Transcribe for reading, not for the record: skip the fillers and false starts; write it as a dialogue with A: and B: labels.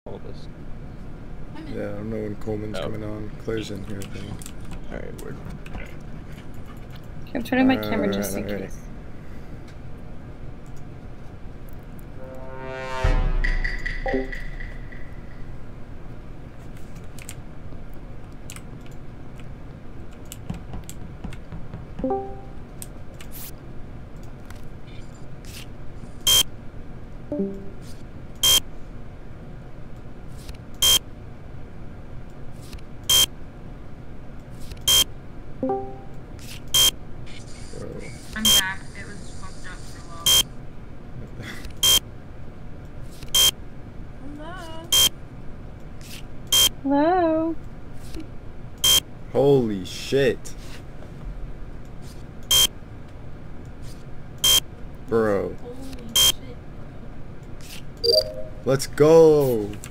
A: all of us.
B: Yeah, I don't know when Coleman's coming on. Claire's in here, I think.
A: Alright, word.
C: Okay, I'm turning my camera just in case.
D: I'm back. It was fucked up for a while.
C: Hello.
B: Holy shit. Bro.
D: Holy shit, bro.
B: Let's go.